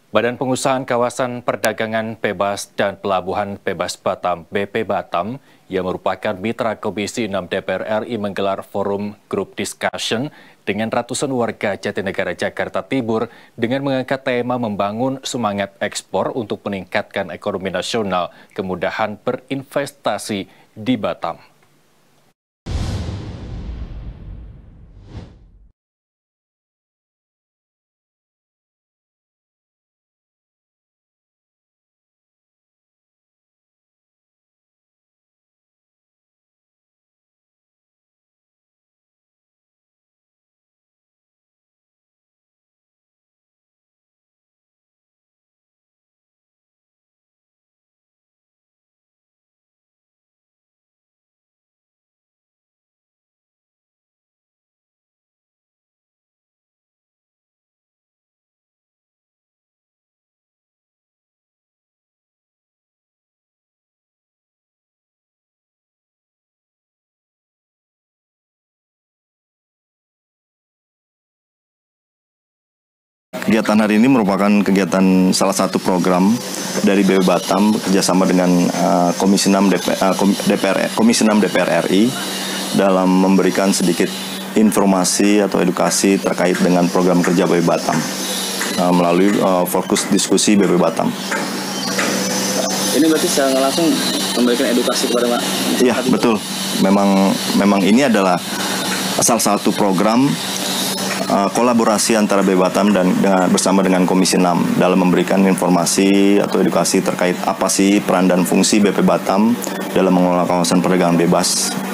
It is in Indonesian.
Badan Pengusahaan Kawasan Perdagangan Bebas dan Pelabuhan Bebas Batam (BP Batam) yang merupakan mitra Komisi 6 DPR RI menggelar forum group discussion dengan ratusan warga Jatinegara, Jakarta Timur dengan mengangkat tema membangun semangat ekspor untuk meningkatkan ekonomi nasional, kemudahan berinvestasi di Batam. Kegiatan hari ini merupakan kegiatan salah satu program dari BP Batam kerjasama dengan Komisi 6 DPR RI dalam memberikan sedikit informasi atau edukasi terkait dengan program kerja BP Batam melalui fokus diskusi BP Batam. Ini berarti secara langsung memberikan edukasi kepada masyarakat. Iya, betul. Memang ini adalah salah satu program kolaborasi antara BP Batam dan bersama dengan Komisi 6 dalam memberikan informasi atau edukasi terkait apa sih peran dan fungsi BP Batam dalam mengelola kawasan perdagangan bebas